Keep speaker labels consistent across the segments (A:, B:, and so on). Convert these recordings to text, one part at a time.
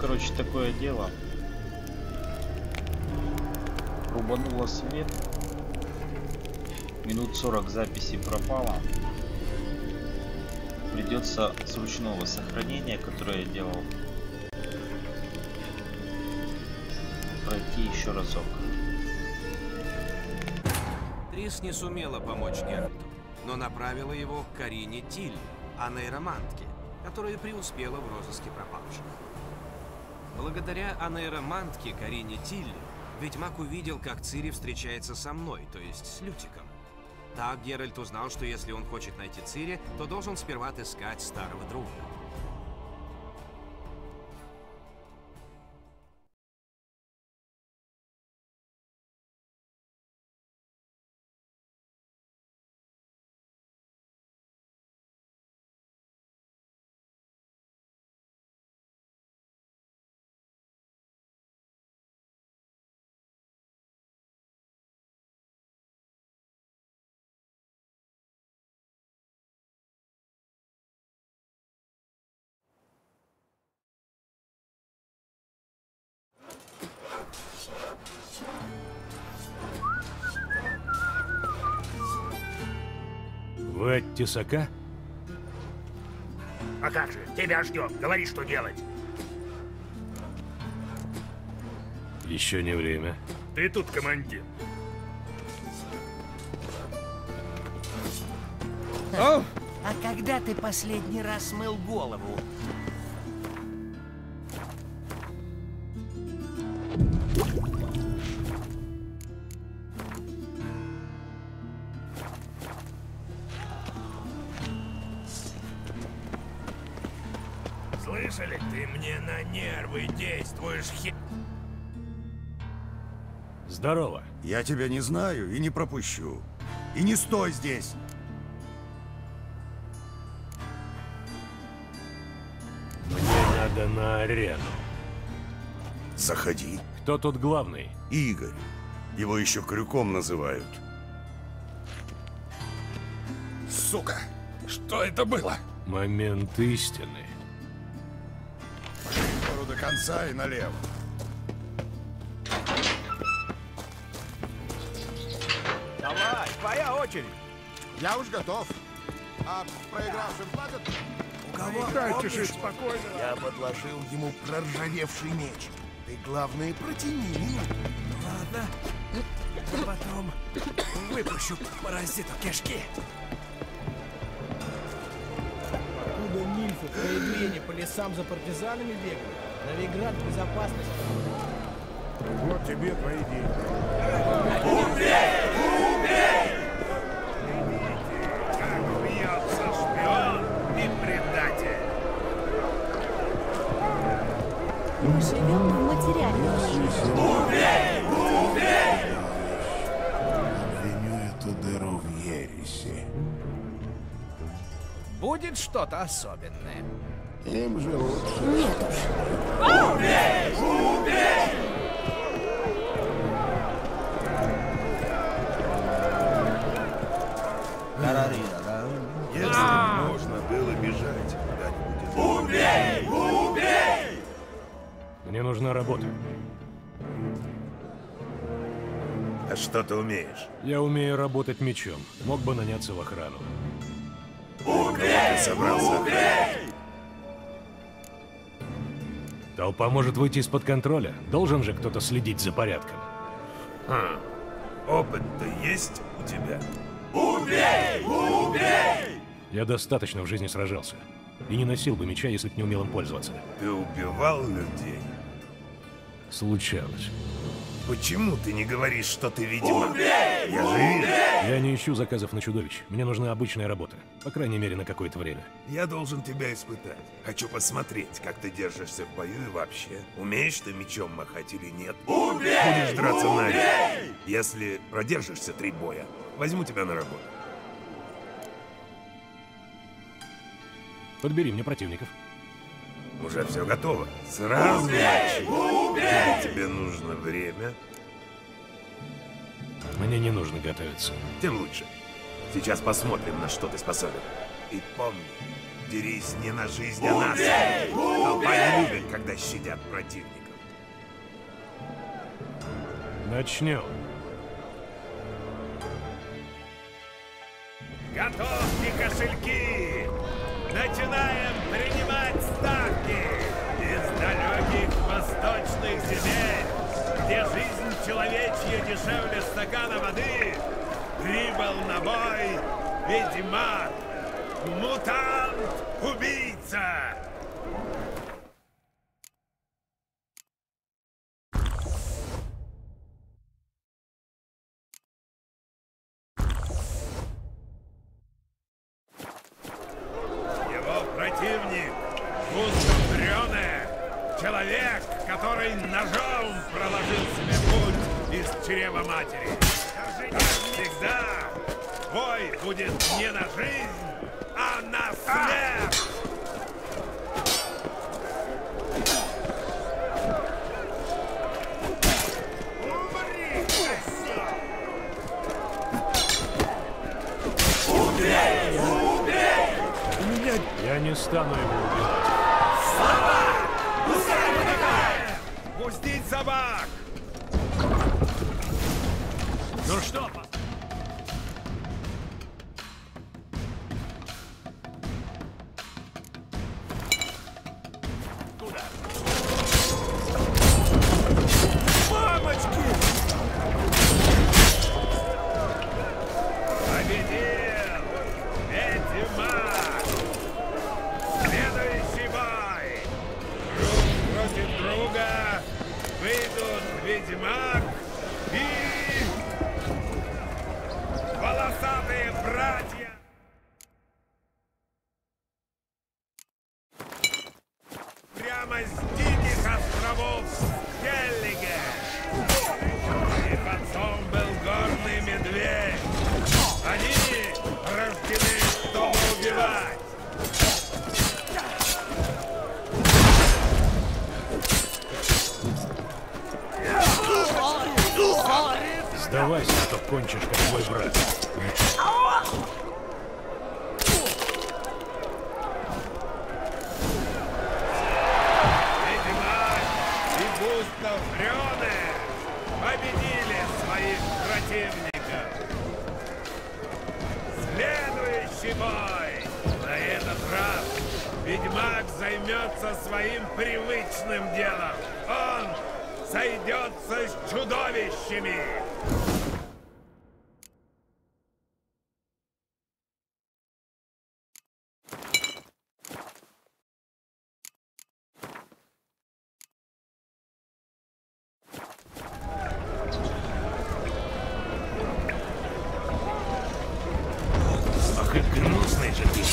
A: короче, такое дело. Рубануло свет. Минут 40 записи пропало. Придется с ручного сохранения, которое я делал, пройти еще разок.
B: Трис не сумела помочь Геральту, но направила его к Карине Тилли, анейромантке, которая преуспела в розыске пропавших. Благодаря анейромантке Карине Тилли ведьмак увидел, как Цири встречается со мной, то есть с Лютиком. Так Геральт узнал, что если он хочет найти Цири, то должен сперва отыскать старого друга.
C: Вы от тесака?
D: А как же? Тебя ждем. Говори, что делать.
C: Еще не время.
D: Ты тут командир.
E: А когда ты последний раз мыл голову?
D: Слышали? Ты мне на нервы действуешь,
C: Здорово.
F: Я тебя не знаю и не пропущу. И не стой здесь.
C: Мне надо на арену.
F: Заходи.
C: Кто тут главный?
F: Игорь. Его еще Крюком называют.
D: Сука! Что это было?
C: Момент истины.
F: До конца и налево.
D: Давай, твоя очередь.
F: Я уж готов. А проигравшим платят?
D: У кого? Играйте же спокойно. Я подложил ему проржавевший меч. Ты, главное, протяни минуту. Ладно. А потом выпущу паразиту кишки.
G: Откуда нильфы в Каэдлене по лесам за партизанами бегают? Новиград в безопасности.
D: Вот тебе твои деньги.
H: Убей! Убей!
D: Как бьется шпион и предатель.
I: Живем в материальном мире.
H: Убей! Убей!
D: Виню эту дыру в ереси.
G: Будет что-то особенное.
D: Им же лучше.
I: Нет уж.
H: Убей! Убей!
D: Если б можно было бежать куда-нибудь.
H: Убей! Убей!
C: Мне нужна работа.
D: А что ты умеешь?
C: Я умею работать мечом. Мог бы наняться в охрану.
H: Убей!
D: Ты собрался?
H: Убей!
C: Толпа может выйти из-под контроля. Должен же кто-то следить за порядком.
D: Опыт-то есть у тебя?
H: Убей! Убей!
C: Я достаточно в жизни сражался. И не носил бы меча, если б не умел им пользоваться.
D: Ты убивал людей?
C: Случалось.
D: Почему ты не говоришь, что ты ведьмак?
H: Убей!
D: Я же вижу.
C: Я не ищу заказов на чудовищ. Мне нужна обычная работа. По крайней мере, на какое-то время.
D: Я должен тебя испытать. Хочу посмотреть, как ты держишься в бою и вообще. Умеешь ты мечом махать или нет?
H: Убей!
D: Будешь драться на
H: Убей!
D: реке. Если продержишься 3 боя, возьму тебя на работу.
C: Подбери мне противников.
D: Уже все готово. Сразу начни. Или тебе нужно время?
C: Мне не нужно готовиться.
D: Тем лучше. Сейчас посмотрим, на что ты способен. И помни, Дерись не на жизнь, а на смерть. Толпа не любит, когда щадят противников.
C: Начнем.
D: Готовьте кошельки! Начинаем принимать ставки! Из далеких восточных земель, где жизнь человечья дешевле стакана воды, прибыл на бой ведьмак, мутант-убийца! Противник Густав Дрёне, человек, который ножом проложил себе путь из чрева матери. Как всегда, бой будет не на жизнь, а на смерть!
C: Я не стану его убивать.
D: Собак! Пустить собак!
C: Ну что?
D: Куда? Мамочки! Победил! Ведьмак! Следующий бой! Друг против друга выйдут ведьмак и волосатые братья! Прямо с диких островов Хеллиге! Их отцом был горный медведь! Они рождены, чтобы убивать!
C: Сдавайся, а то кончишь, как твой брат.
D: Ведьмак и Густав Дрёне победили своих противников. Следующий бой. На этот раз ведьмак займется своим привычным делом. Он сойдется с чудовищами.
C: Ах, и гнусный же ты.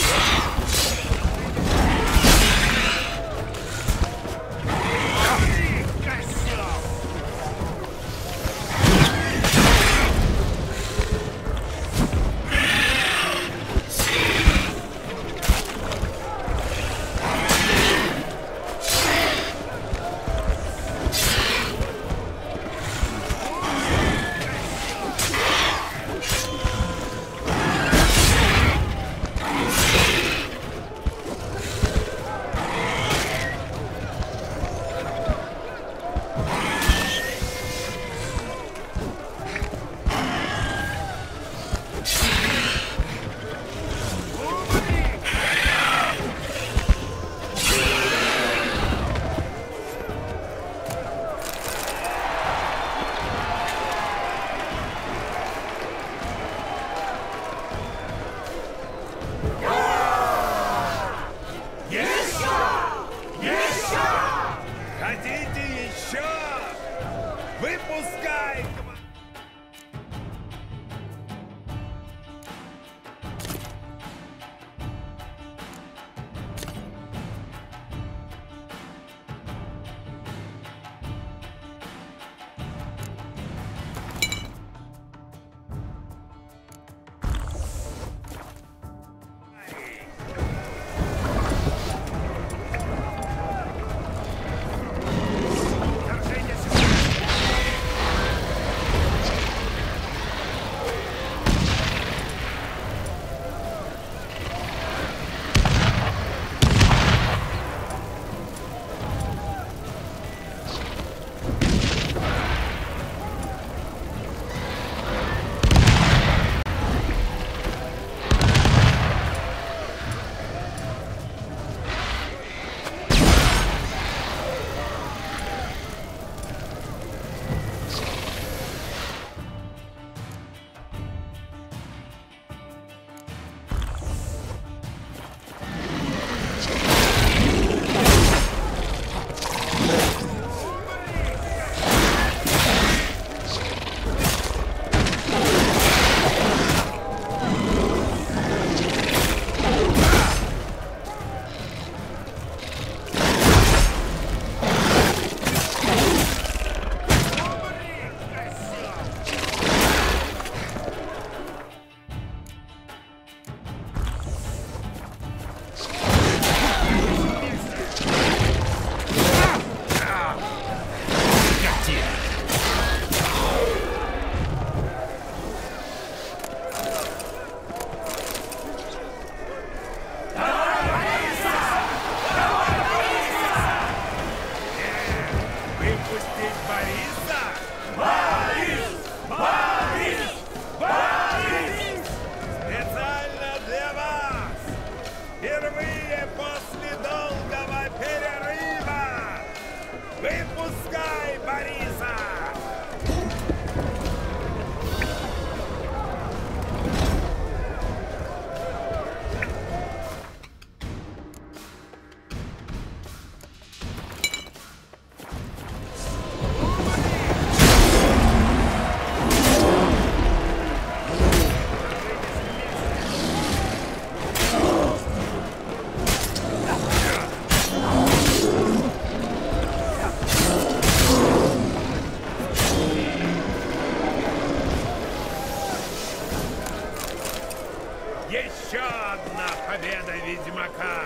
D: победа Ведьмака!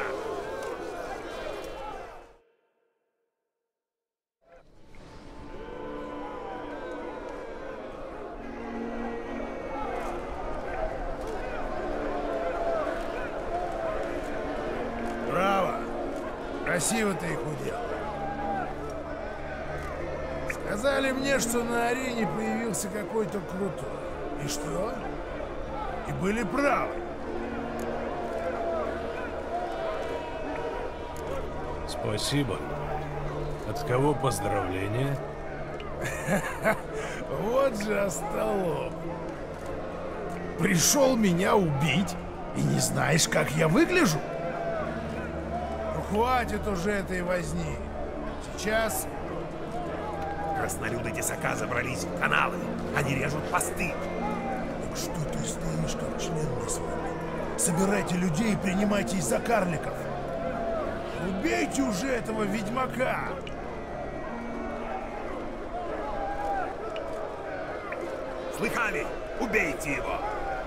D: Браво! Красиво ты их удел. Сказали мне, что на арене появился какой-то крутой. И что? И были правы.
C: Спасибо. От кого поздравления?
D: Вот же остолоп. Пришел меня убить, и не знаешь, как я выгляжу? Ну хватит уже этой возни. Сейчас... Краснолюды Тесака забрались в каналы. Они режут посты. Так что ты стоишь, как член на своем? Собирайте людей и принимайтесь за карликов. Убейте уже этого ведьмака! Слыхали? Убейте его!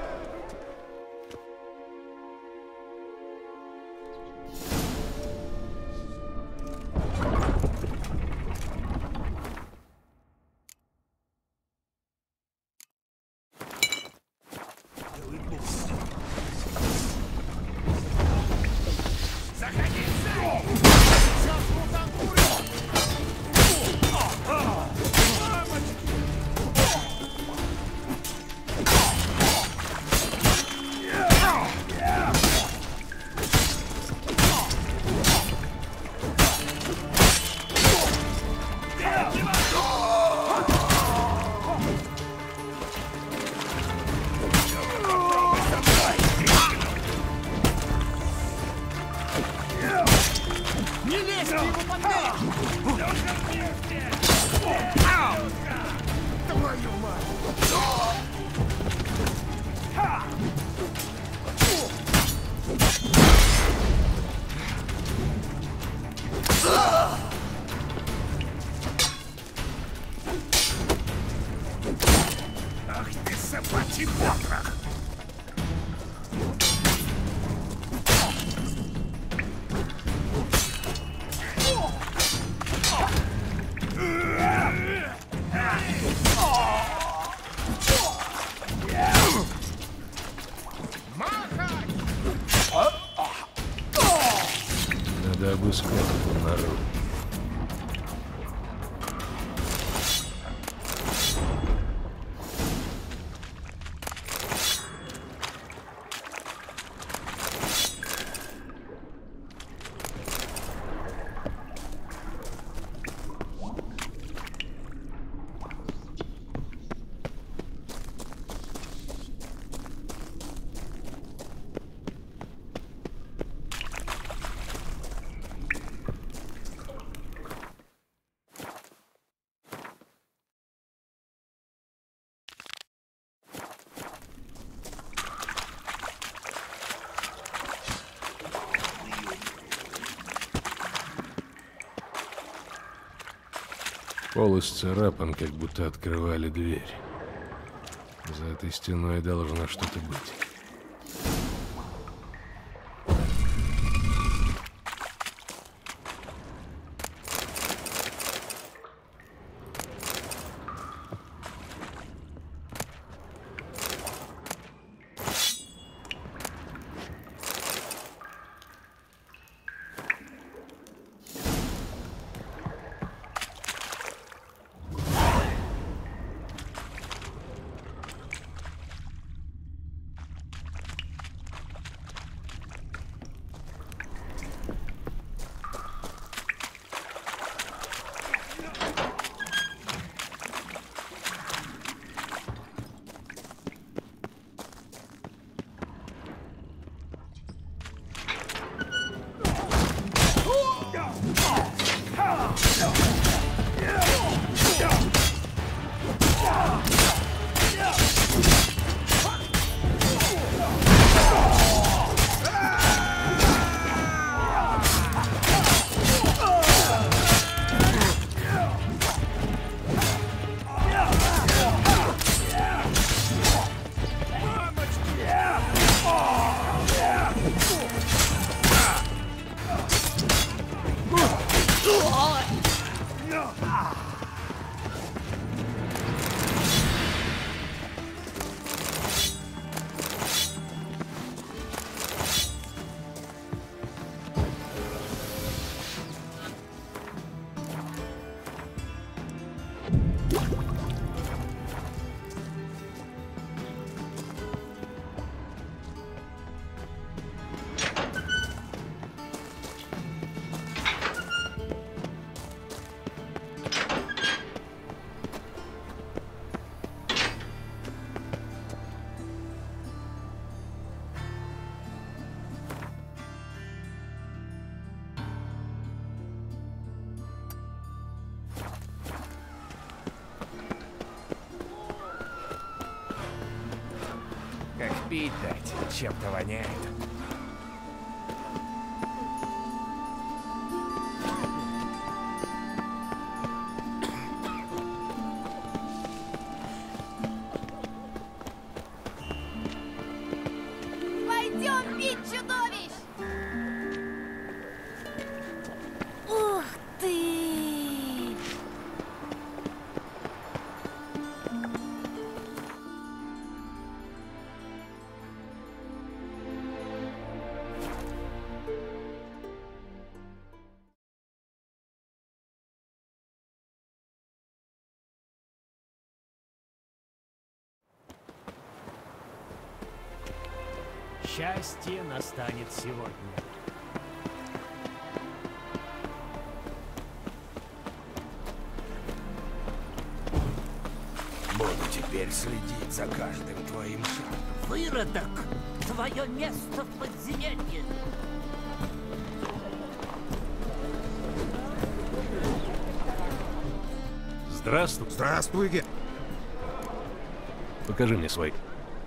D: Ах ты, собачий потрох!
C: Надо обыскать эту нору. Пол исцарапан, как будто открывали дверь. За этой стеной должно что-то быть.
D: Пить дать, чем-то воняет.
I: Пойдем бить чудовищ! Ух ты!
J: Счастье настанет сегодня.
D: Буду теперь следить за каждым твоим шагом.
E: Выродок! Твое место в подземелье!
C: Здравствуй.
F: Здравствуйте.
C: Покажи мне свой.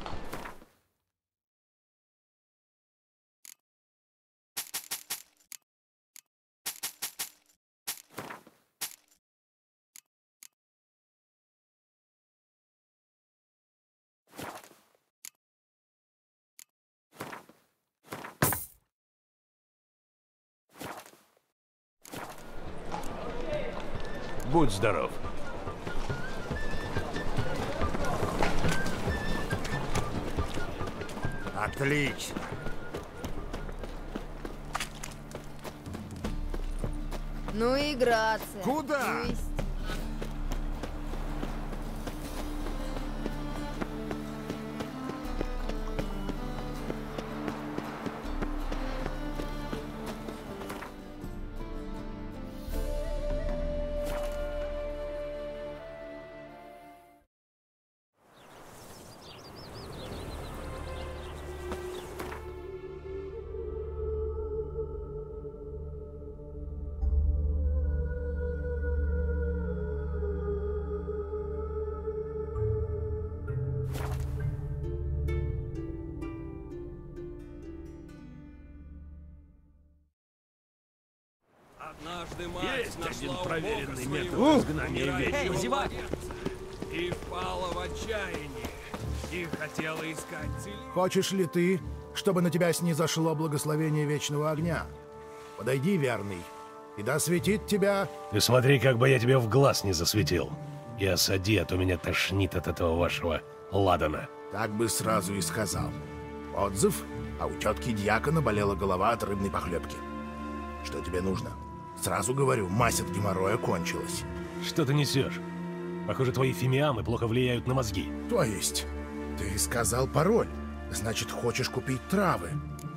C: Будь здоров.
F: Отлично.
K: Ну и грация.
F: Куда?
K: То есть...
B: Однажды мать нашла у
C: проверенный
B: Бога
C: метод
B: своего
C: изгнания
B: умирающего
C: ведьм.
B: младенца и впала в отчаяние и хотела искать целителя.
D: Хочешь ли ты, чтобы на тебя снизошло благословение вечного огня? Подойди, верный, и да светит тебя...
C: Ты смотри, как бы я тебе в глаз не засветил. И осади, а то меня тошнит от этого вашего ладана.
D: Так бы сразу и сказал. Отзыв, а у тетки дьякона болела голова от рыбной похлебки. Что тебе нужно? Сразу говорю, мазь от геморроя кончилась.
C: Что ты несешь? Похоже, твои фимиамы плохо влияют на мозги.
D: То есть, ты сказал пароль, значит, хочешь купить травы.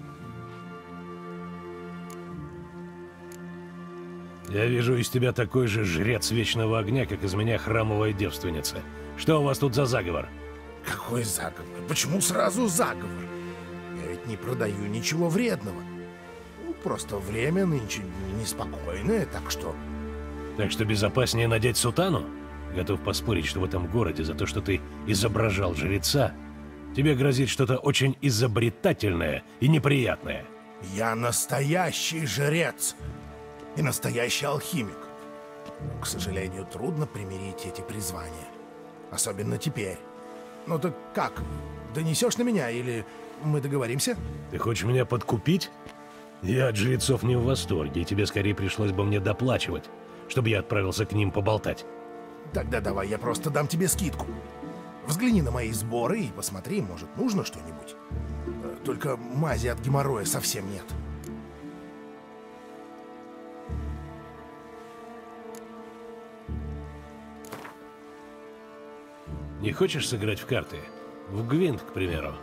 C: Я вижу из тебя такой же жрец вечного огня, как из меня храмовая девственница. Что у вас тут за заговор?
D: Какой заговор? Почему сразу заговор? Я ведь не продаю ничего вредного. Ну, просто время нынче неспокойное, так что...
C: Так что безопаснее надеть сутану? Готов поспорить, что в этом городе за то, что ты изображал жреца, тебе грозит что-то очень изобретательное и неприятное.
D: Я настоящий жрец и настоящий алхимик. Но, к сожалению, трудно примирить эти призвания. Особенно теперь. Ну так как? Донесешь на меня или мы договоримся?
C: Ты хочешь меня подкупить? Я от жрецов не в восторге, и тебе скорее пришлось бы мне доплачивать, чтобы я отправился к ним поболтать.
D: Тогда давай я просто дам тебе скидку. Взгляни на мои сборы и посмотри, может, нужно что-нибудь. Только мази от геморроя совсем нет.
C: Не хочешь сыграть в карты? В Гвинт, к примеру.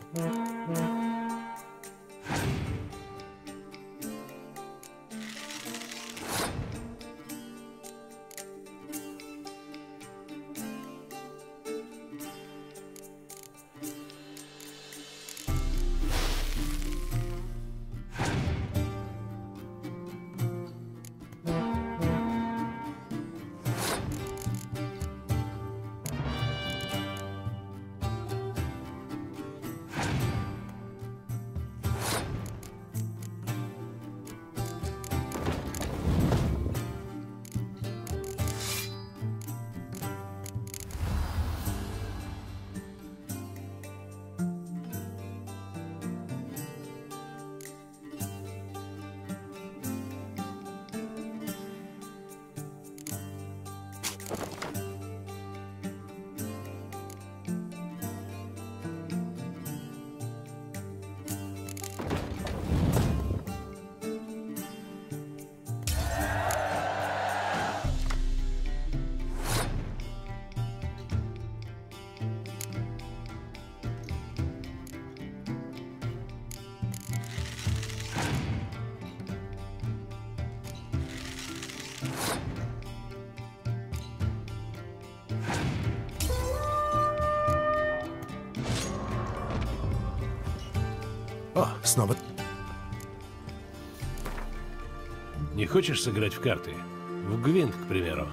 D: О, снова.
C: Не хочешь сыграть в карты? В Гвинт, к примеру.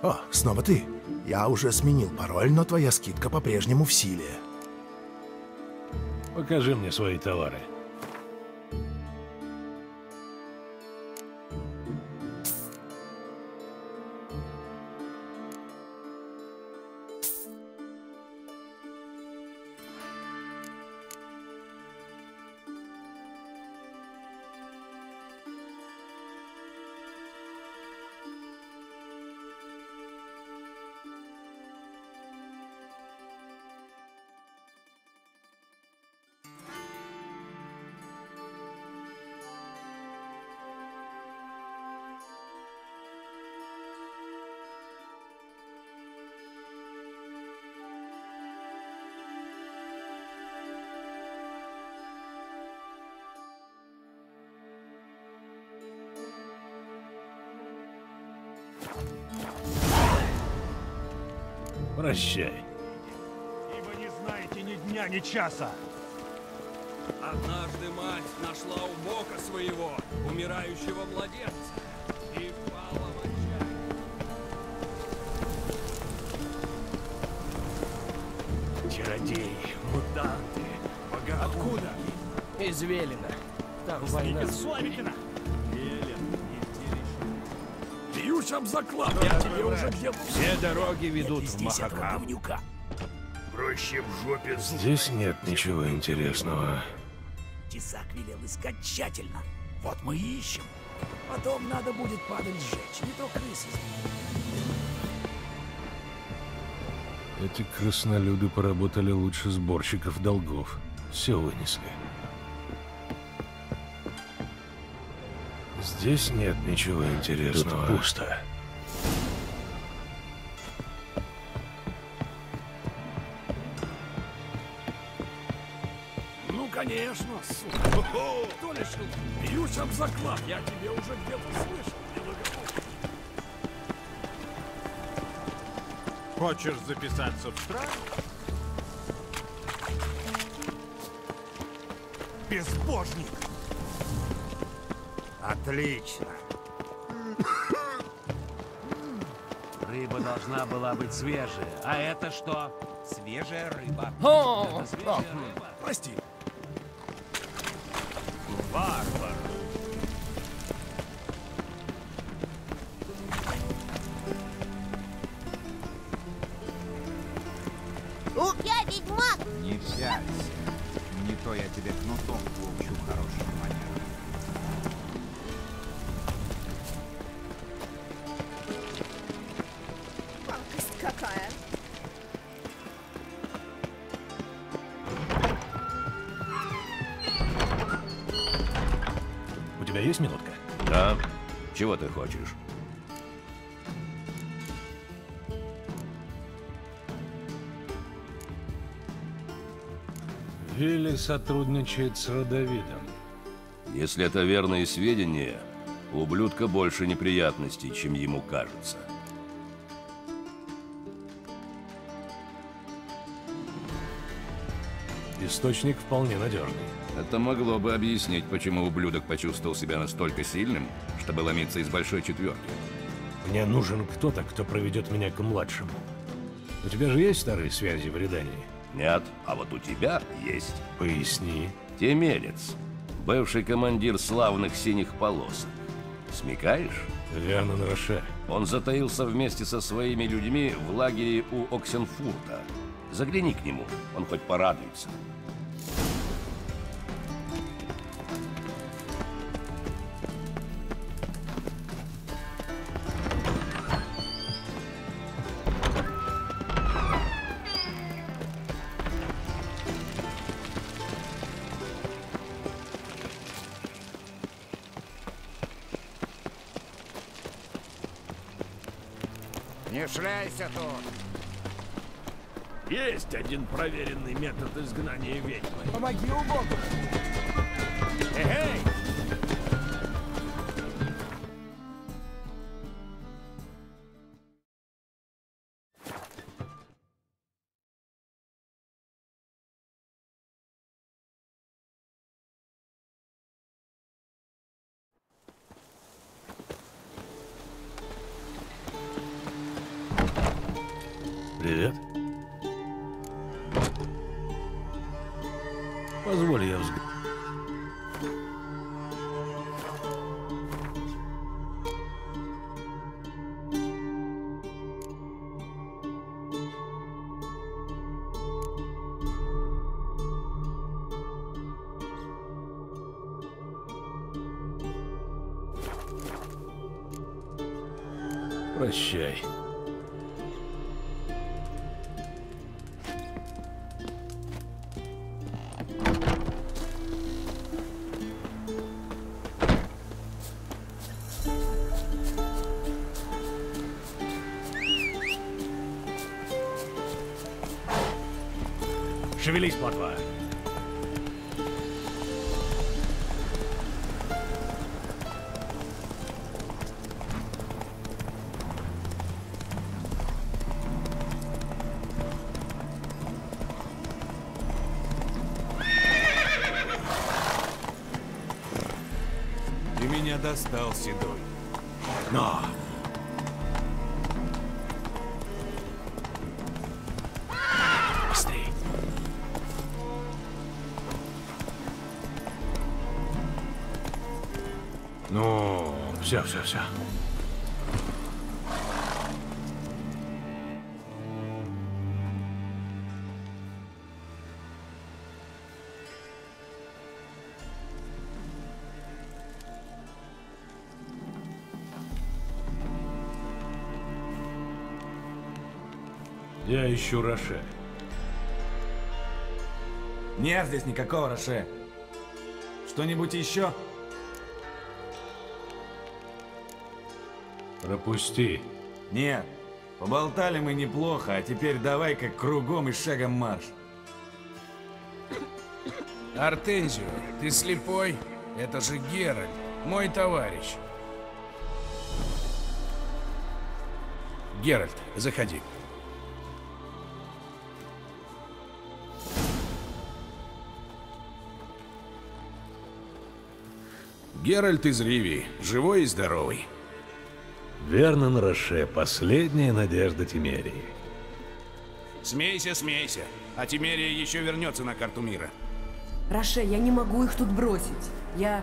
D: О, снова ты. Я уже сменил пароль, но твоя скидка по-прежнему в силе.
C: Покажи мне свои товары. Прощай.
H: Ибо не знаете ни дня, ни часа.
L: Однажды мать нашла у бока своего умирающего младенца и впала в отчаяние.
J: Чародеи, мутанты, богохульники.
G: Откуда? Из Велена. Там война.
H: Славикина!
J: Бьющим заклад, я тебе уже где-то... Все дороги ведут в Махакам. Проще в жопе.
C: Здесь нет ничего интересного.
J: Тесак велел искать тщательно. Вот мы и ищем. Потом надо будет падаль сжечь, не то крысы.
C: Эти краснолюды поработали лучше сборщиков долгов. Все вынесли. Здесь нет ничего интересного.
J: Тут пусто. Ну, конечно, сука. Кто лишил? Бьющим заклад. Я тебе уже где-то слышал.
H: Хочешь записаться в страж? Безбожник!
F: Отлично.
M: Рыба должна была быть свежая. А это что? Свежая рыба.
G: О,
M: Свежая рыба.
D: Прости.
M: Варвар.
I: Я ведьмак!
N: Не вся. Не то я тебе кнутом поучу хорошим манерам.
K: Пакость какая.
C: У тебя есть минутка?
O: Да. Чего ты хочешь?
C: Вилли сотрудничает с Родовидом.
O: Если это верные сведения, у ублюдка больше неприятностей, чем ему кажется.
C: Источник вполне надежный.
O: Это могло бы объяснить, почему ублюдок почувствовал себя настолько сильным, чтобы ломиться из большой четверки.
C: Мне нужен кто-то, кто проведет меня к младшему. У тебя же есть старые связи в Редании?
O: Нет, а вот у тебя есть.
C: Поясни.
O: Темелец. Бывший командир славных синих полосок. Смекаешь?
C: Верно, Роше.
O: Он затаился вместе со своими людьми в лагере у Оксенфурта. Загляни к нему, он хоть порадуется.
N: Не шляйся тут!
J: Есть один проверенный метод изгнания ведьмы.
G: Помоги убогу!
J: Эй!
C: Позволь я взгляну. Прощай. Шевелись, плотва.
J: Ты меня достал, Седой.
C: Но! Быстрей! Ну, все. Я ищу Роше.
P: Нет здесь никакого Роше. Что-нибудь еще?
C: Пропусти.
P: Нет. Поболтали мы неплохо, а теперь давай-ка кругом и шагом марш.
G: Артензио, ты слепой? Это же Геральт, мой товарищ. Геральт, заходи. Геральт из Ривии, живой и здоровый.
C: Вернон Роше, последняя надежда Тимерии.
G: Смейся, а Тимерия еще вернется на карту мира.
Q: Роше, я не могу их тут бросить. Я...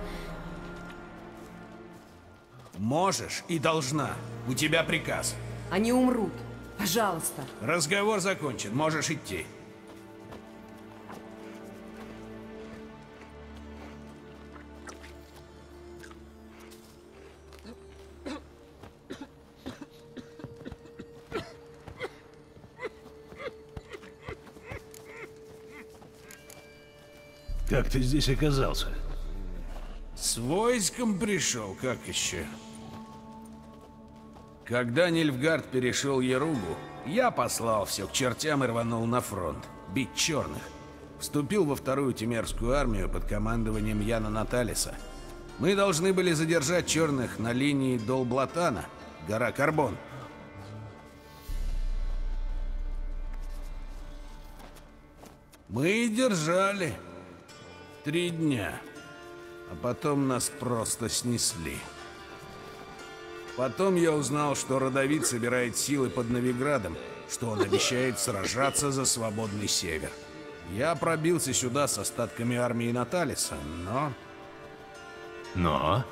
G: Можешь и должна. У тебя приказ.
Q: Они умрут. Пожалуйста.
G: Разговор закончен, можешь идти.
C: Как ты здесь оказался?
G: С войском пришел, как еще? Когда Нильфгард перешел Яругу, я послал все к чертям и рванул на фронт, бить черных. Вступил во вторую Темерскую армию под командованием Яна Наталиса. Мы должны были задержать черных на линии Долблатана, гора Карбон. Мы и держали 3 дня, а потом нас просто снесли. Потом я узнал, что Родовид собирает силы под Новиградом, что он обещает сражаться за свободный север. Я пробился сюда с остатками армии Наталиса, но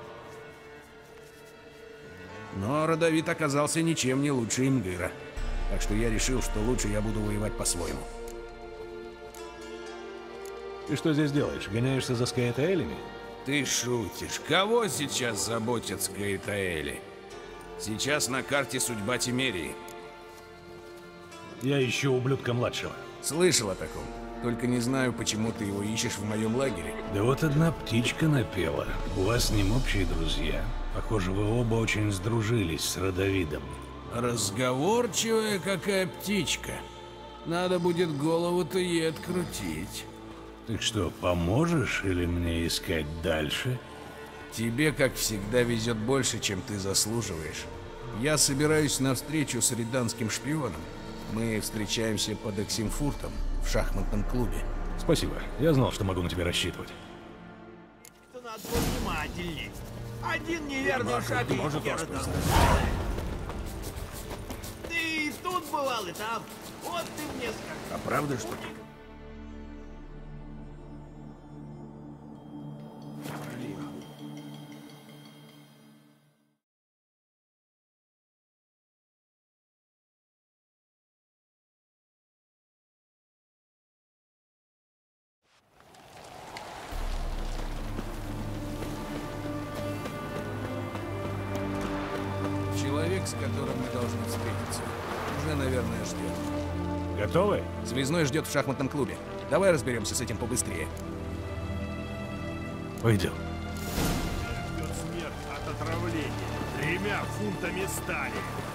G: Родовид оказался ничем не лучше Имгыра. Так что я решил, что лучше я буду воевать по-своему.
C: Ты что здесь делаешь? Гоняешься за Скаэтаэлями?
G: Ты шутишь. Кого сейчас заботят Скаэтаэли? Сейчас на карте судьба Тимерии.
C: Я ищу ублюдка младшего.
G: Слышал о таком. Только не знаю, почему ты его ищешь в моем лагере.
C: Да вот одна птичка напела. У вас с ним общие друзья. Похоже, вы оба очень сдружились с Родовидом.
G: Разговорчивая какая птичка. Надо будет голову-то ей открутить.
C: Так что, поможешь или мне искать дальше?
G: Тебе, как всегда, везет больше, чем ты заслуживаешь. Я собираюсь на встречу с риданским шпионом. Мы встречаемся под Оксенфуртом в шахматном клубе.
C: Спасибо. Я знал, что могу на тебя рассчитывать.
H: Надо быть внимательней. Один неверный шаг и ты и тут бывал, и там. Вот ты мне скажи.
J: А правда, что ли?
G: человек, с которым мы должны встретиться, уже, наверное, ждет.
C: Готовы?
G: Связной ждет в шахматном клубе. Давай разберемся с этим побыстрее.
C: Пойдем.
H: Ждет смерть от отравления 3 фунтами стали.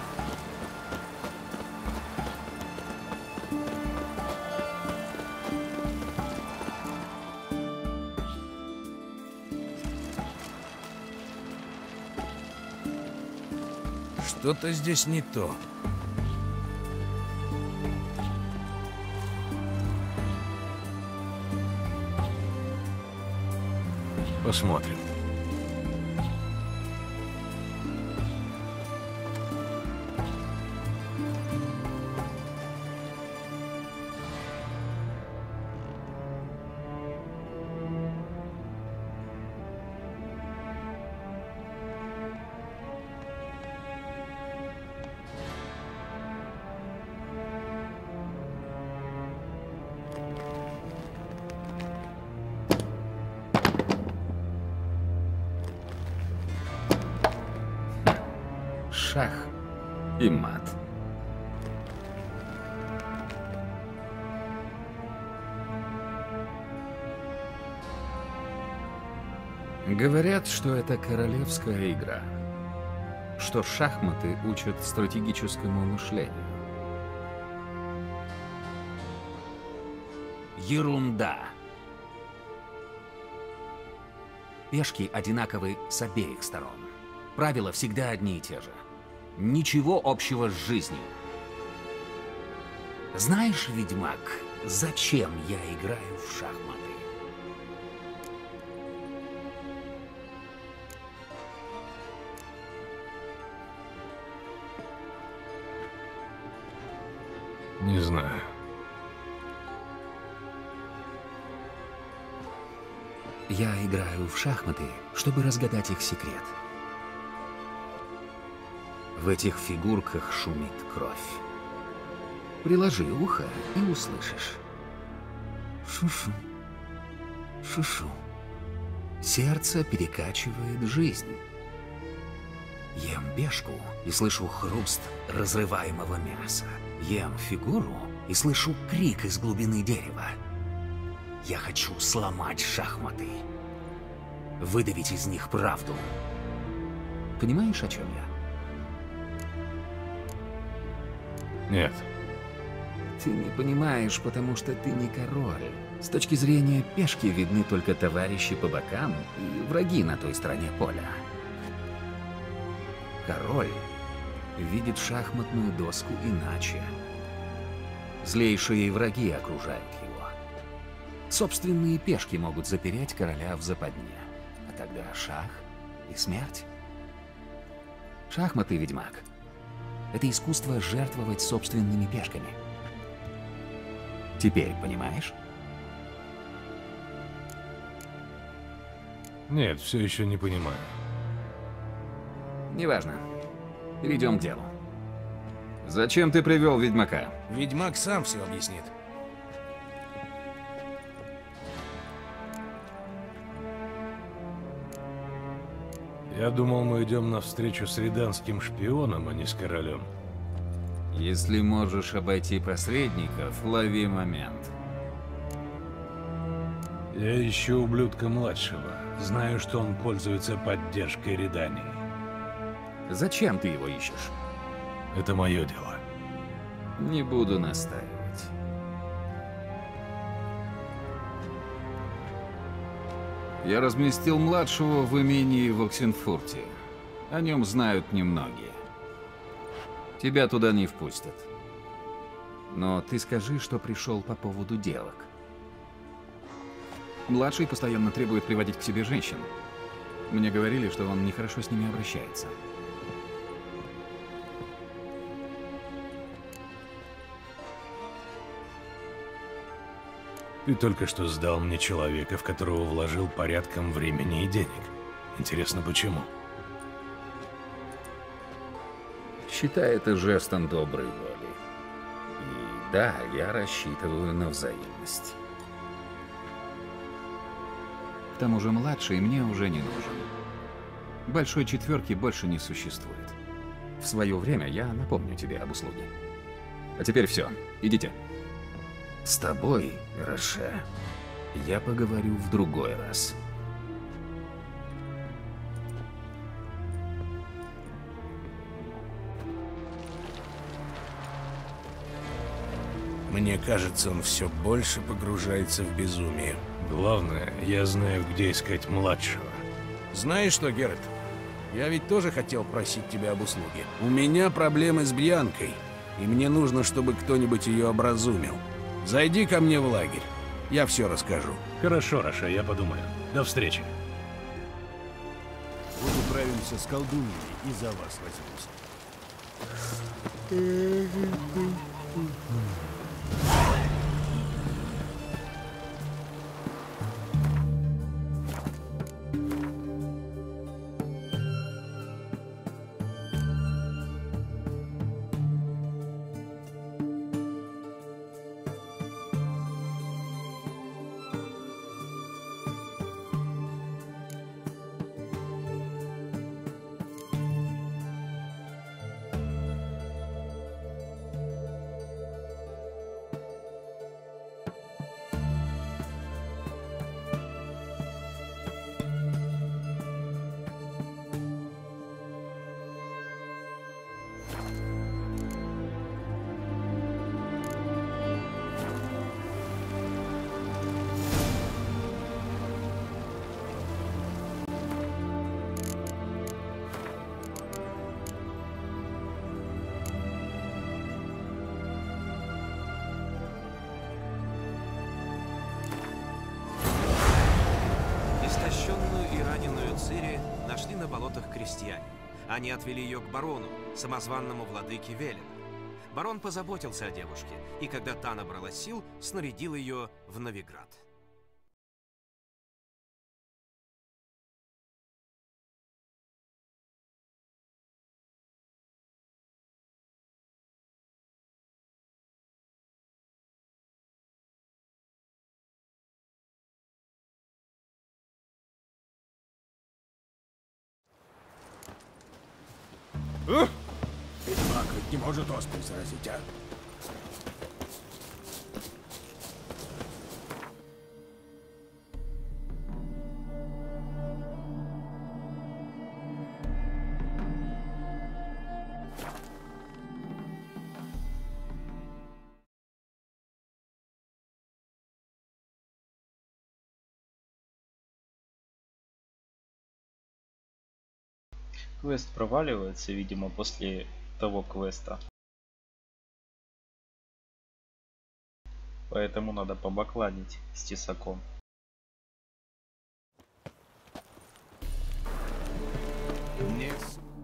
G: Что-то здесь не то.
C: Посмотрим.
N: Шах и мат. Говорят, что это королевская игра, что шахматы учат стратегическому мышлению.
B: Ерунда. Пешки одинаковы с обеих сторон. Правила всегда одни и те же. Ничего общего с жизнью. Знаешь, ведьмак, зачем я играю в шахматы?
C: Не знаю.
B: Я играю в шахматы, чтобы разгадать их секрет. В этих фигурках шумит кровь. Приложи ухо и услышишь. Шу-шу. Шу-шу. Сердце перекачивает жизнь. Ем бешку и слышу хруст разрываемого мяса. Ем фигуру и слышу крик из глубины дерева. Я хочу сломать шахматы. Выдавить из них правду. Понимаешь, о чем я?
C: Нет.
B: Ты не понимаешь, потому что ты не король. С точки зрения пешки видны только товарищи по бокам и враги на той стороне поля. Король видит шахматную доску иначе. Злейшие враги окружают его. Собственные пешки могут запереть короля в западне. А тогда шах и смерть. Шахматы, ведьмак. Это искусство жертвовать собственными пешками. Теперь понимаешь?
C: Нет, все еще не понимаю.
B: Неважно. Перейдем к делу. Зачем ты привел ведьмака?
G: Ведьмак сам все объяснит.
C: Я думал, мы идем навстречу с риданским шпионом, а не с королем.
N: Если можешь обойти посредников, лови момент.
C: Я ищу ублюдка младшего. Знаю, что он пользуется поддержкой Ридании.
B: Зачем ты его ищешь?
C: Это мое дело.
N: Не буду настаивать. Я разместил младшего в имении в Оксенфурте. О нем знают немногие. Тебя туда не впустят. Но ты скажи, что пришел по поводу девок.
B: Младший постоянно требует приводить к себе женщин. Мне говорили, что он нехорошо с ними обращается.
C: Ты только что сдал мне человека, в которого вложил порядком времени и денег. Интересно, почему?
N: Считай это жестом доброй воли. И да, я рассчитываю на взаимность.
B: К тому же младший мне уже не нужен. Большой четверки больше не существует.
N: В свое время я напомню тебе об услуге. А теперь все, идите. С тобой, Роше, я поговорю в другой раз.
G: Мне кажется, он все больше погружается в безумие.
C: Главное, я знаю, где искать младшего.
G: Знаешь что, Геральт? Я ведь тоже хотел просить тебя об услуге. У меня проблемы с Бьянкой, и мне нужно, чтобы кто-нибудь ее образумил. Зайди ко мне в лагерь, я все расскажу.
C: Хорошо, Роше, я подумаю. До встречи.
J: Вот управимся с колдуньей и за вас возьмусь.
B: Истощенную и раненую Цири нашли на болотах крестьяне. Они отвели ее к барону, самозванному владыке Велену. Барон позаботился о девушке, и когда та набрала сил, снарядил ее в Новиград.
J: Ведьмак ведь не может оспой заразить, а?
A: Квест проваливается, видимо, после того квеста. Поэтому надо побакладить с тесаком.
J: Нет.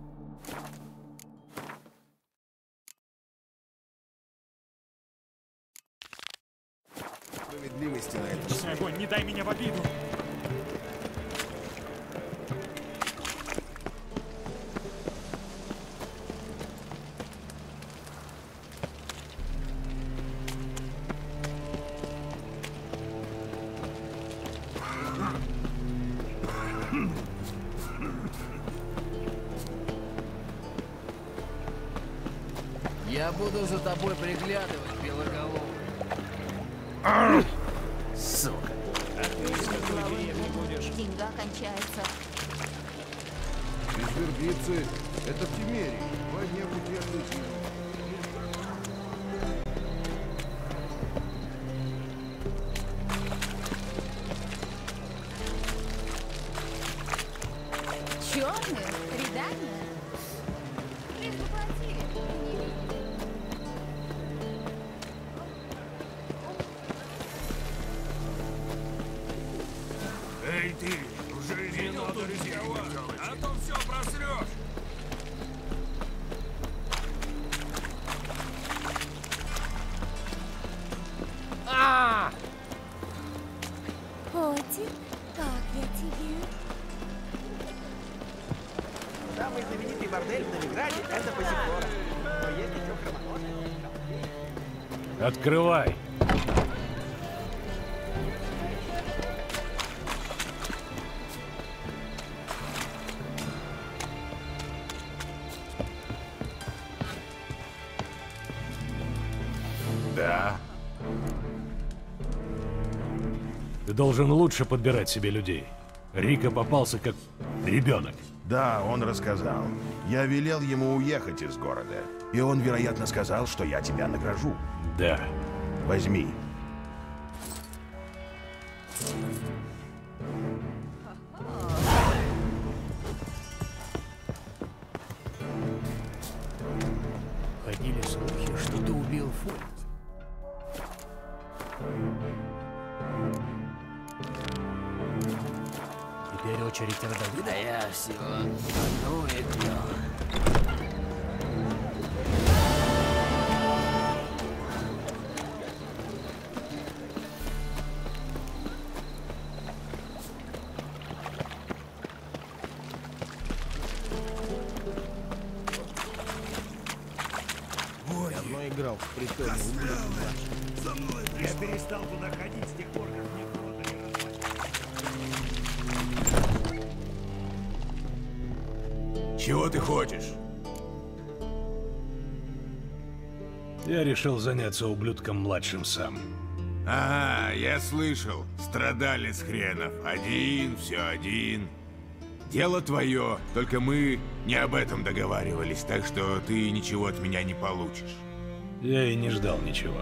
D: Справедливости на это.
H: Честный огонь, не дай меня в обиду.
M: Я буду за тобой приглядывать, белоголовый.
I: Сука. Деньга кончается.
D: Из Вербицы это в Тимерии. Войне путешествует.
I: Черные? Предания? Лишь бы платили.
J: Эй ты, уже не надо рисковать, а то все просрешь.
I: Котик, как я тебе?
R: Самый знаменитый бордель в Новиграде — это Пазифлора. Но есть еще хромоножка.
C: Открывай! Ты должен лучше подбирать себе людей. Рико попался как ребенок.
D: Да, он рассказал. Я велел ему уехать из города. И он, вероятно, сказал, что я тебя награжу.
C: Да.
D: Возьми.
J: Ходили слухи, что ты убил Форд. Теперь очередь Родовида.
R: Да я всего одну и пил.
D: Давно играл в притоне.
J: Я перестал туда ходить с тех пор, как мне продали.
F: Чего ты хочешь?
C: Я решил заняться ублюдком младшим сам.
F: Ага, я слышал. Страдалец хренов. Один, все один. Дело твое, только мы не об этом договаривались, так что ты ничего от меня не получишь.
C: Я и не ждал ничего.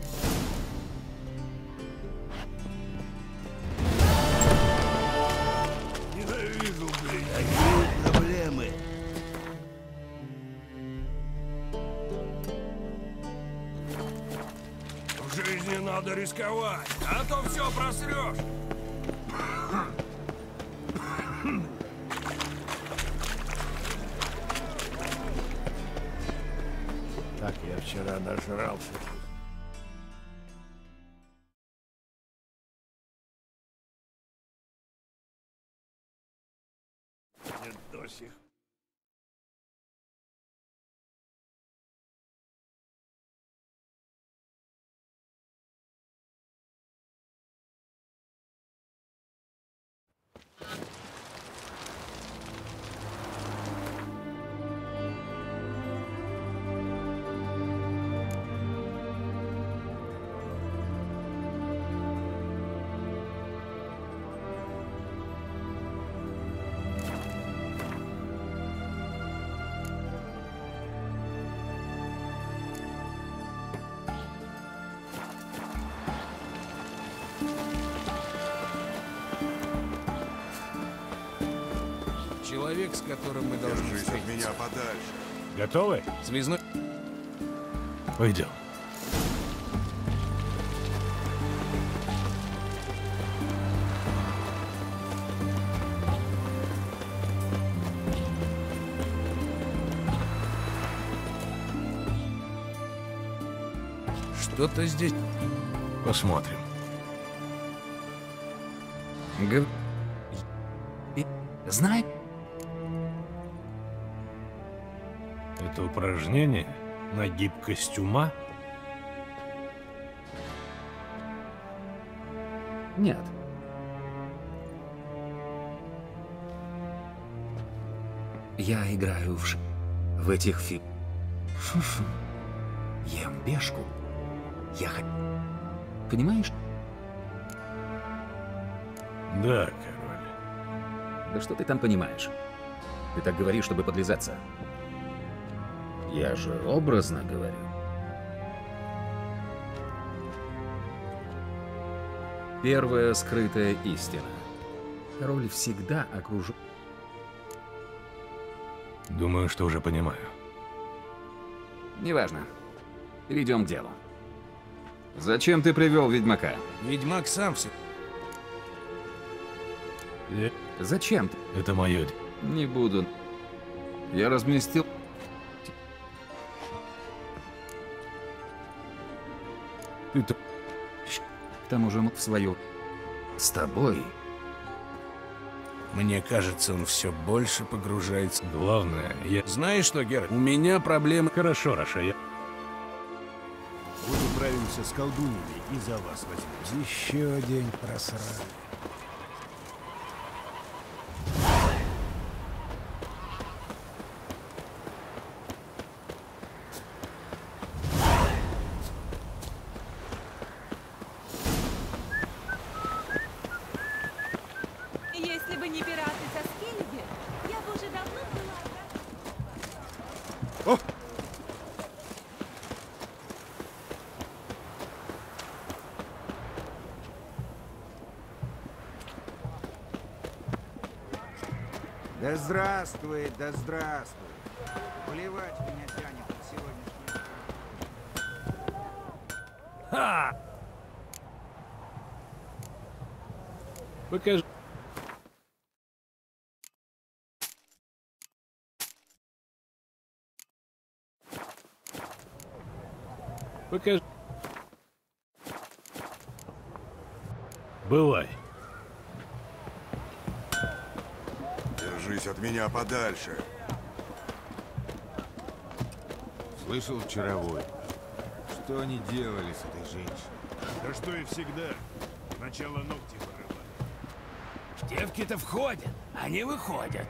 J: Ненавижу, блин.
D: Какие проблемы?
L: В жизни надо рисковать, а то все просрешь.
J: Так я вчера нажрался. Нет, до сих.
G: Человек, с которым мы должны
F: Держись от меня подальше.
C: Готовы?
G: Связной...
C: Пойдем.
G: Что-то здесь...
C: Посмотрим.
N: Знай.
C: Это упражнение на гибкость ума?
N: Нет. Я играю в этих Шушу. Ем пешку. Понимаешь?
C: Да, король.
N: Да что ты там понимаешь? Ты так говоришь, чтобы подлизаться. Я же образно говорю. Первая скрытая истина. Король всегда окружен...
C: Думаю, что уже понимаю.
N: Неважно. Перейдем к делу. Зачем ты привел ведьмака?
G: Ведьмак сам все.
N: Зачем ты?
C: Это мое.
N: Не буду. Я разместил...
C: Это...
N: К тому же в свою... С тобой.
G: Мне кажется, он все больше погружается.
C: Главное, я...
G: Знаешь что, Геральт? У меня проблемы...
C: Хорошо, Раша, я...
D: Вот управимся с колдуньями и за вас возьмем.
J: Еще день просрали.
S: Да здравствует, да здравствует. Плевать меня тянет на сегодняшний.
J: Ха!
C: Покажи. Покажи. Бывай.
T: Держись от меня подальше.
F: Слышал вчеровой? Что они делали с этой женщиной?
H: Да что и всегда. Сначала ногти вырывали.
J: Девки-то входят, они выходят.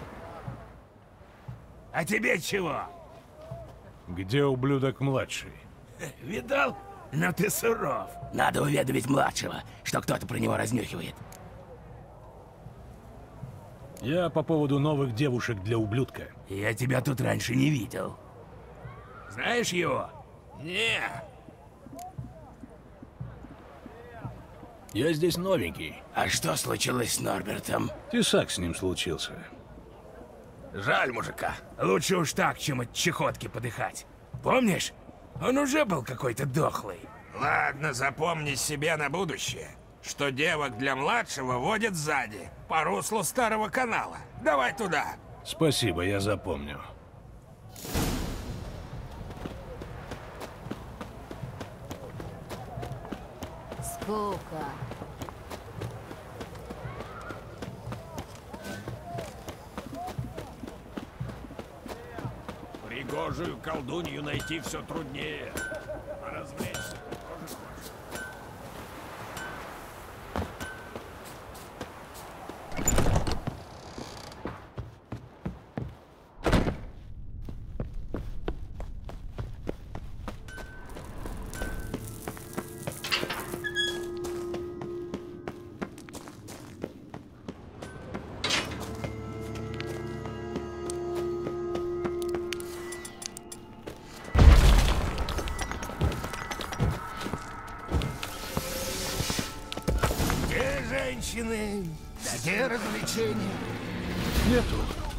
J: А тебе чего?
C: Где ублюдок младший?
J: Видал? Но ты суров. Надо уведомить младшего, что кто-то про него разнюхивает.
C: Я по поводу новых девушек для ублюдка.
J: Я тебя тут раньше не видел. Знаешь его? Не.
C: Я здесь новенький.
J: А что случилось с Норбертом?
C: Тесак с ним случился.
J: Жаль мужика. Лучше уж так, чем от чехотки подыхать. Помнишь? Он уже был какой-то дохлый.
B: Ладно, запомни себе на будущее, что девок для младшего водят сзади, по руслу старого канала. Давай туда.
C: Спасибо, я запомню.
I: Скука.
J: Пригожую колдунью найти все труднее. А развлечься тоже можно.
D: Женщины, где развлечения?
C: Нету.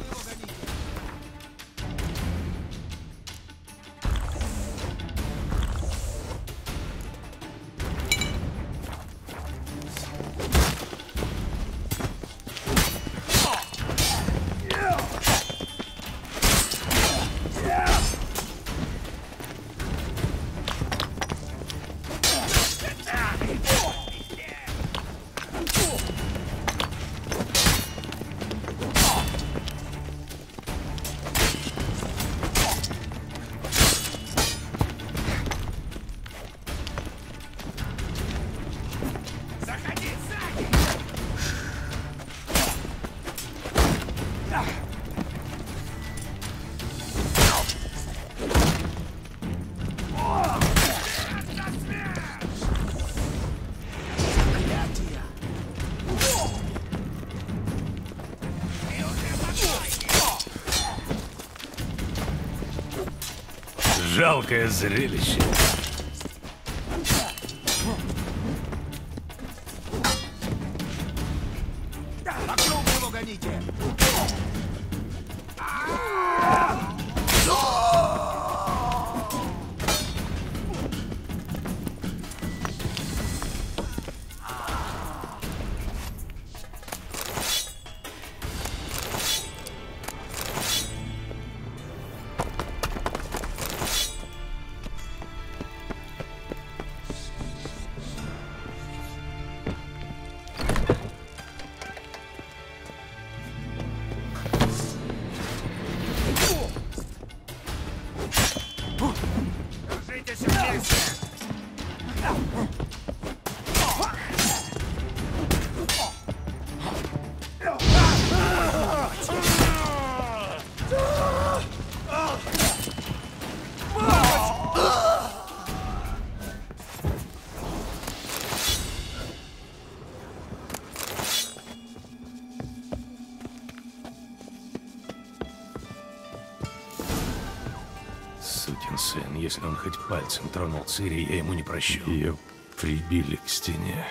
C: Жалкое зрелище.
D: По кругу его гоните! Держитесь вместе!
C: Сукин сын, если он хоть пальцем тронул Цири, я ему не прощу. Ее прибили к стене.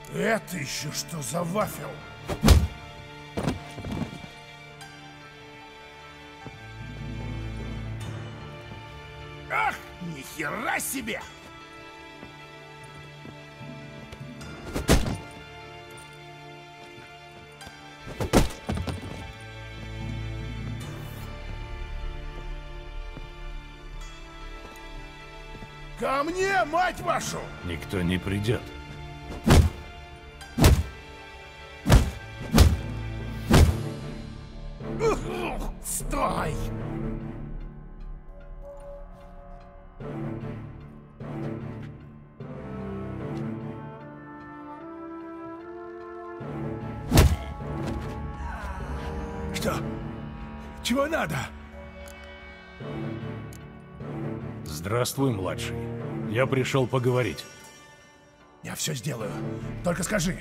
D: Это еще что за вафел? Ах, нихера себе! Ко мне, мать вашу!
C: Никто не придет.
D: Стой! Что? Чего надо?
C: Здравствуй, младший. Я пришел поговорить.
D: Я все сделаю. Только скажи.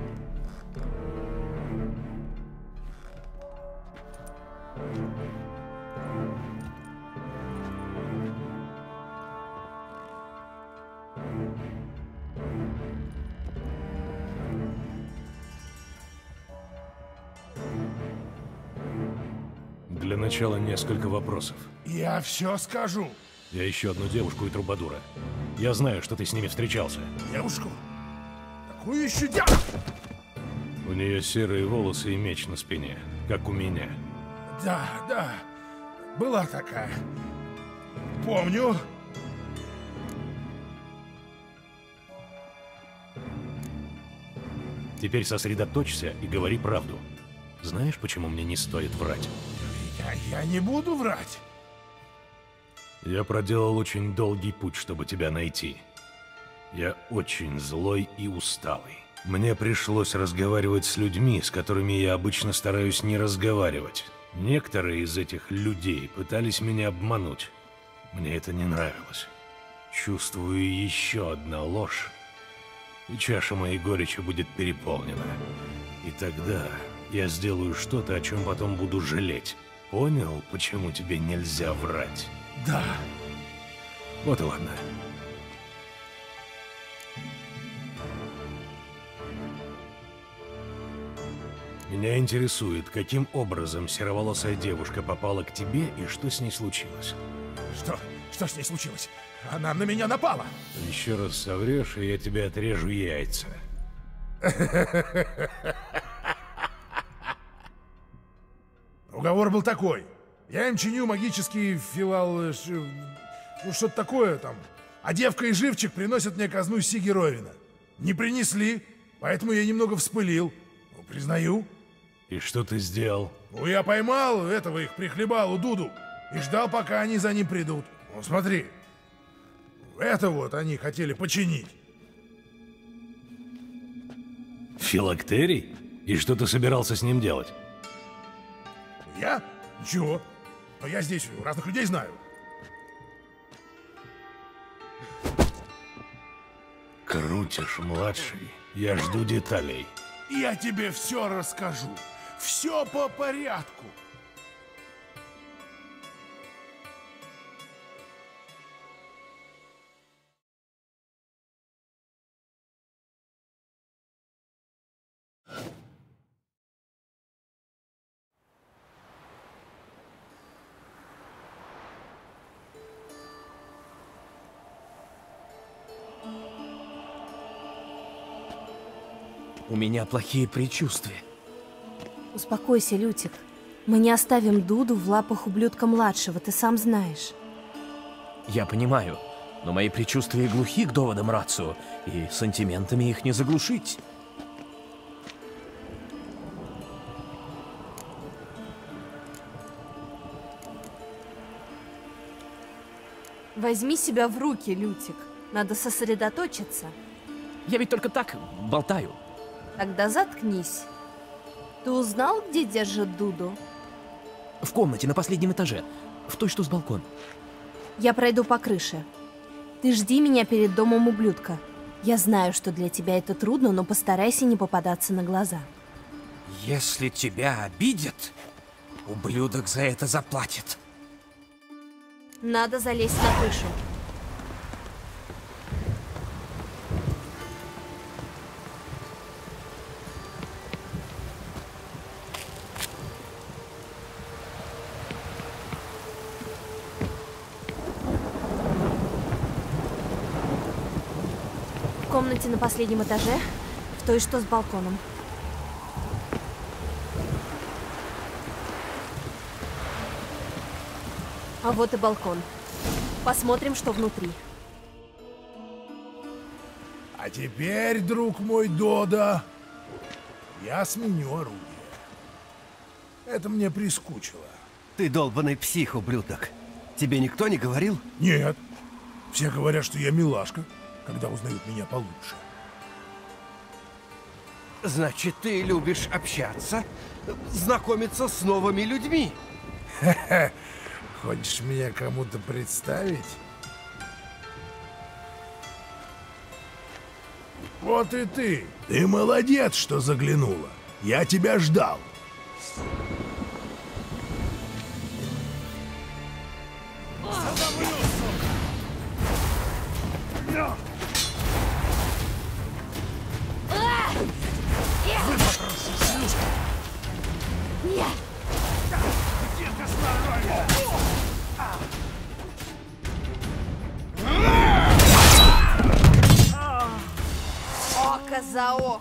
C: Для начала несколько вопросов.
D: Я все скажу.
C: Я ищу одну девушку и трубадура. Я знаю, что ты с ними встречался.
D: Девушку? Какую еще девушку?
C: У нее серые волосы и меч на спине, как у меня.
D: Да, да. Была такая. Помню.
C: Теперь сосредоточься и говори правду. Знаешь, почему мне не стоит врать?
D: Я не буду врать.
C: Я проделал очень долгий путь, чтобы тебя найти. Я очень злой и усталый. Мне пришлось разговаривать с людьми, с которыми я обычно стараюсь не разговаривать. Некоторые из этих людей пытались меня обмануть. Мне это не нравилось. Чувствую, еще одна ложь, и чаша моей горечи будет переполнена. И тогда я сделаю что-то, о чем потом буду жалеть. Понял, почему тебе нельзя врать?
D: Да.
C: Вот и ладно. Меня интересует, каким образом сероволосая девушка попала к тебе и что с ней случилось.
D: Что с ней случилось? Она на меня напала.
C: Еще раз соврешь, и я тебе отрежу яйца.
D: Уговор был такой. Я им чиню магический филал... Ну, что-то такое там. А девка и живчик приносят мне казну Сиги Ровина. Не принесли, поэтому я немного вспылил. Ну, признаю.
C: И что ты сделал?
D: Ну, я поймал этого их прихлебалу Дуду и ждал, пока они за ним придут. Ну, смотри. Это вот они хотели починить.
C: Филактерий? И что ты собирался с ним делать?
D: Я? Ничего. Но я здесь разных людей знаю.
C: Крутишь, младший. Я жду деталей.
D: Я тебе все расскажу. Все по порядку.
R: У меня плохие предчувствия.
U: Успокойся, Лютик. Мы не оставим Дуду в лапах ублюдка-младшего, ты сам знаешь.
R: Я понимаю, но мои предчувствия глухи к доводам Рацио, и сантиментами их не заглушить.
U: Возьми себя в руки, Лютик. Надо сосредоточиться.
R: Я ведь только так болтаю.
U: Тогда заткнись. Ты узнал, где держат Дуду?
R: В комнате на последнем этаже. В той, что с балкона.
U: Я пройду по крыше. Ты жди меня перед домом ублюдка. Я знаю, что для тебя это трудно, но постарайся не попадаться на глаза.
R: Если тебя обидят, ублюдок за это заплатит.
U: Надо залезть на крышу. комнате на последнем этаже, в той, что с балконом. А вот и балкон. Посмотрим, что внутри.
D: А теперь, друг мой Додо, я сменю орудие. Это мне прискучило.
E: Ты долбаный псих, ублюдок. Тебе никто не говорил?
D: Нет. Все говорят, что я милашка, когда узнают меня получше.
E: Значит, ты любишь общаться, знакомиться с новыми людьми.
D: Хочешь меня кому-то представить? Вот и ты. Ты молодец, что заглянула. Я тебя ждал.
U: Око за око.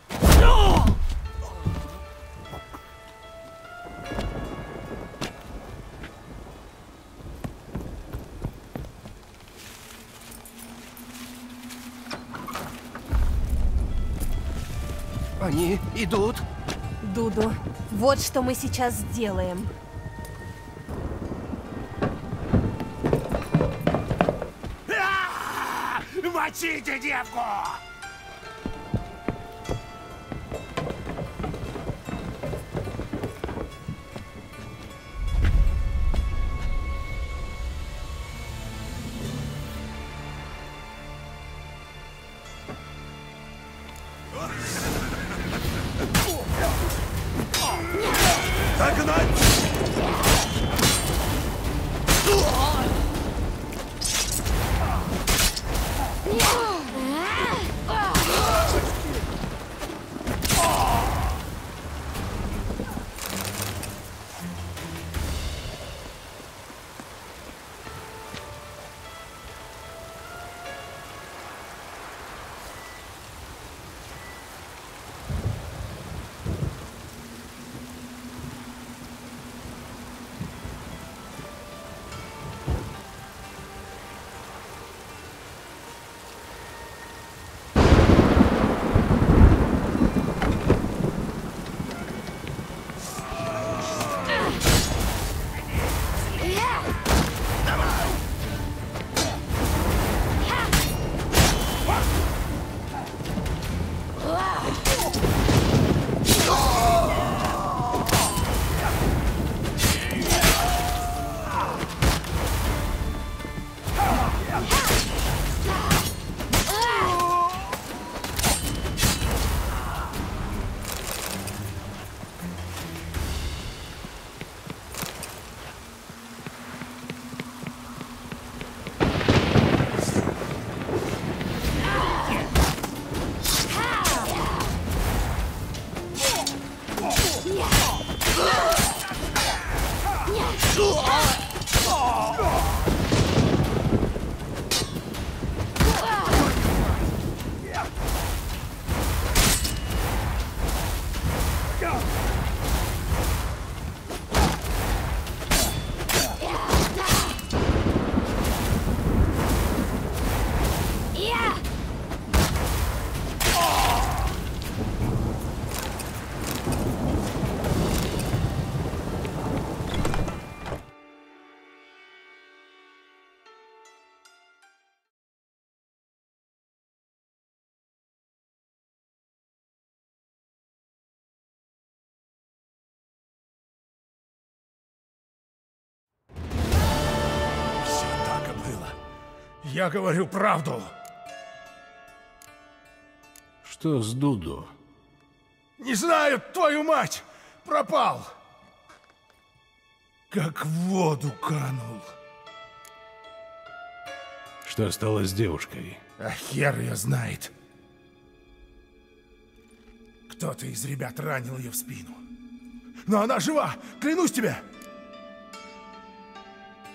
E: Они идут.
U: Дуду, вот что мы сейчас сделаем.
D: Мочите девку! Я говорю правду.
C: Что с Дудо?
D: Не знаю, твою мать! Пропал! Как в воду канул.
C: Что стало с девушкой?
D: А хер ее знает. Кто-то из ребят ранил ее в спину. Но она жива! Клянусь тебе!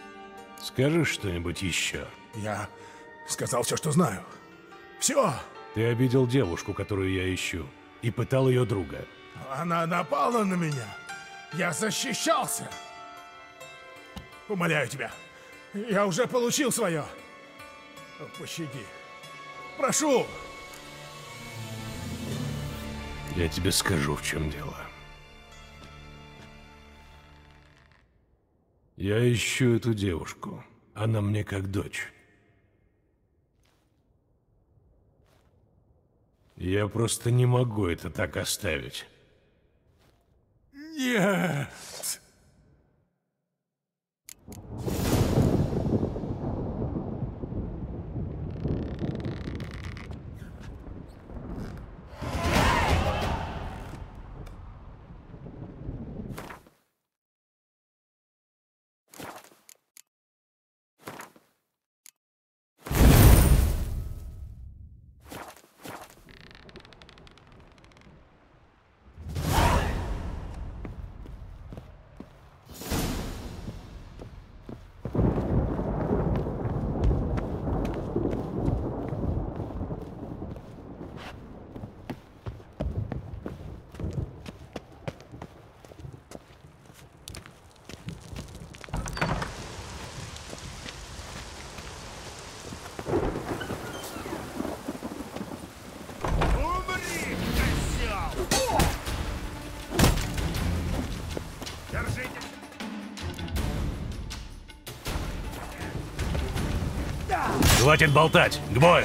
C: Скажи что-нибудь еще.
D: Я сказал все, что знаю. Все!
C: Ты обидел девушку, которую я ищу, и пытал ее друга.
D: Она напала на меня. Я защищался. Умоляю тебя, я уже получил свое. Пощади. Прошу.
C: Я тебе скажу, в чем дело. Я ищу эту девушку. Она мне как дочь. Я просто не могу это так оставить.
D: Нет.
C: Хватит болтать! К бою!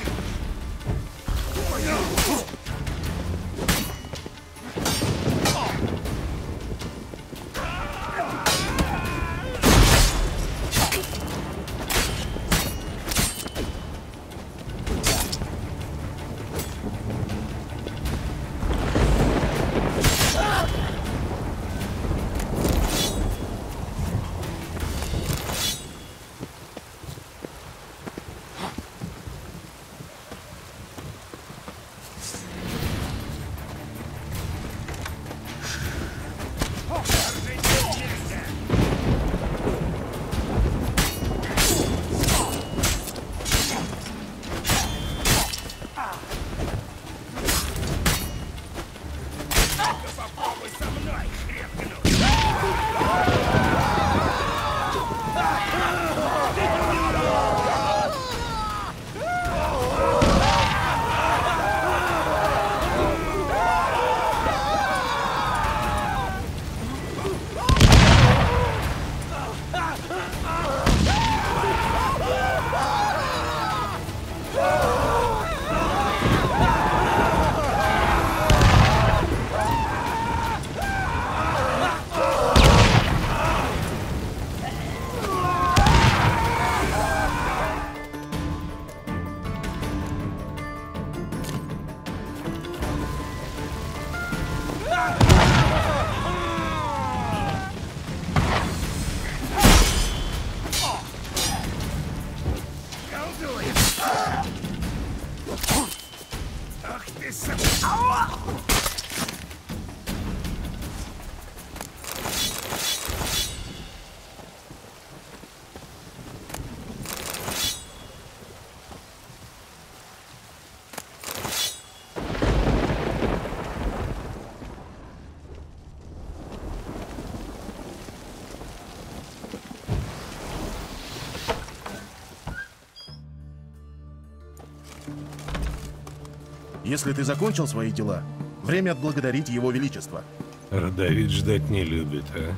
K: Если ты закончил свои дела, время отблагодарить Его Величество.
C: Родовид ждать не любит, а?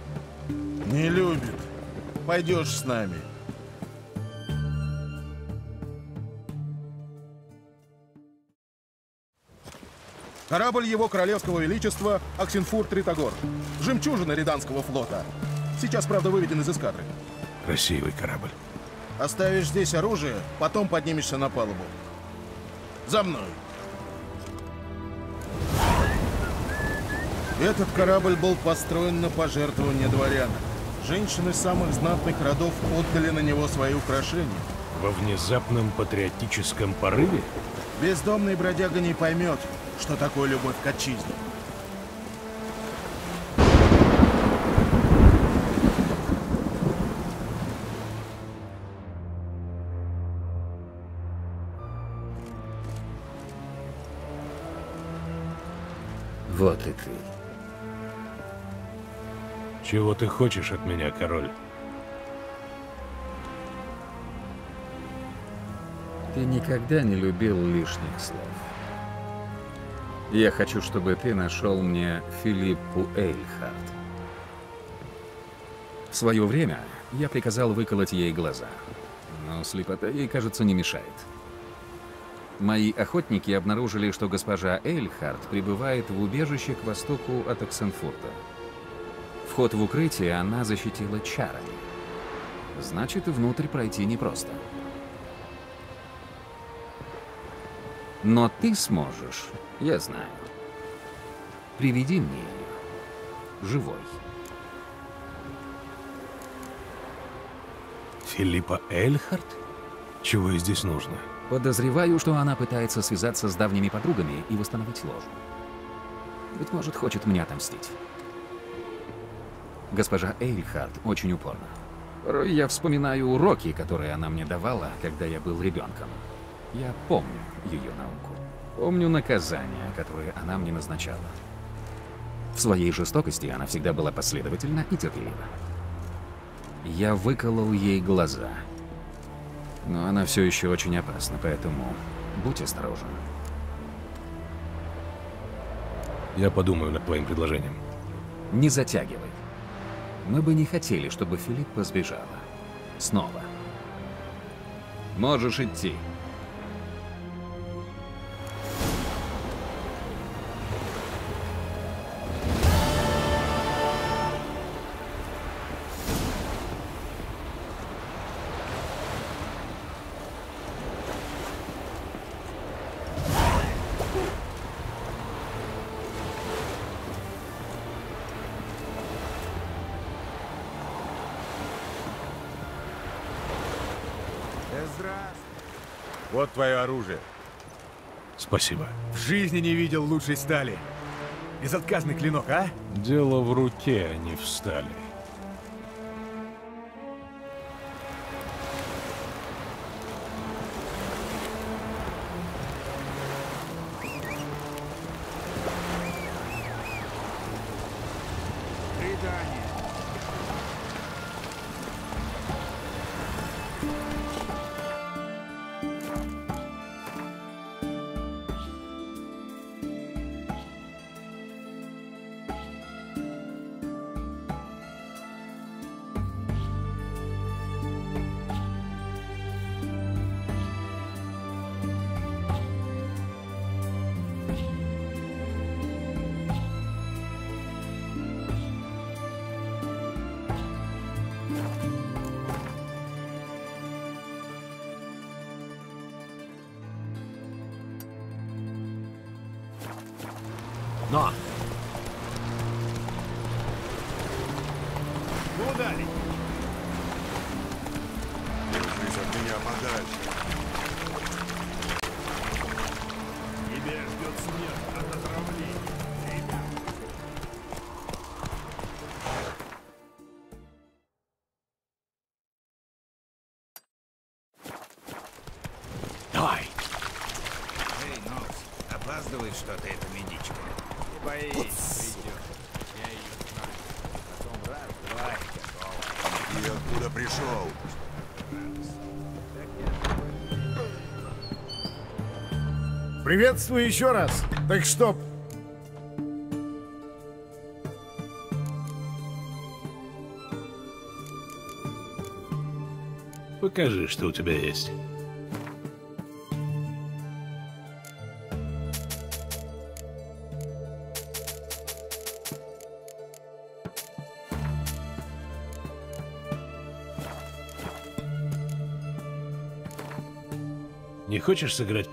K: Не любит. Пойдешь с нами. Корабль Его Королевского Величества Оксенфурт Тритогор. Жемчужина Реданского флота. Сейчас, правда, выведен из эскадры.
C: Красивый корабль.
K: Оставишь здесь оружие, потом поднимешься на палубу. За мной. Этот корабль был построен на пожертвование дворян. Женщины самых знатных родов отдали на него свои украшения.
C: Во внезапном патриотическом порыве?
K: Бездомный бродяга не поймет, что такое любовь к отчизне.
N: Вот и ты.
C: Чего ты хочешь от меня, король?
N: Ты никогда не любил лишних слов. Я хочу, чтобы ты нашел мне Филиппу Эйльхарт. В свое время я приказал выколоть ей глаза, но слепота ей, кажется, не мешает. Мои охотники обнаружили, что госпожа Эйльхарт пребывает в убежище к востоку от Оксенфурта. Вход в укрытие она защитила чарами. Значит, внутрь пройти непросто. Но ты сможешь, я знаю. Приведи мне ее, живой.
C: Филиппа Эйльхарт? Чего ей здесь нужно?
N: Подозреваю, что она пытается связаться с давними подругами и восстановить ложу. Быть может, хочет мне отомстить. Госпожа Эйльхарт очень упорна. Порой я вспоминаю уроки, которые она мне давала, когда я был ребенком. Я помню ее науку. Помню наказания, которые она мне назначала. В своей жестокости она всегда была последовательна и терпелива. Я выколол ей глаза. Но она все еще очень опасна, поэтому будь осторожен.
C: Я подумаю над твоим предложением.
N: Не затягивай. Мы бы не хотели, чтобы Филиппа сбежала. Снова. Можешь идти.
F: Вот твое оружие.
C: Спасибо.
F: В жизни не видел лучшей стали. Безотказный клинок, а?
C: Дело в руке, а не в стали.
J: Но!
T: Куда ли? Держись от меня подальше.
H: Тебя ждет смерть от отравления.
J: Давай!
S: Эй, Нокс, опаздывает что-то эта медичка. Не боись, придет. Я ее знаю. Потом раз, два и готово.
T: И откуда пришел?
D: Приветствую еще раз. Так что...
C: Покажи, что у тебя есть. Не хочешь сыграть?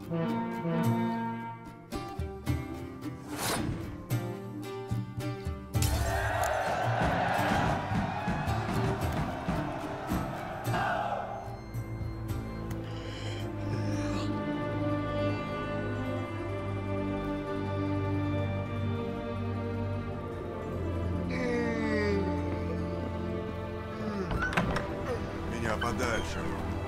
T: Меня подальше.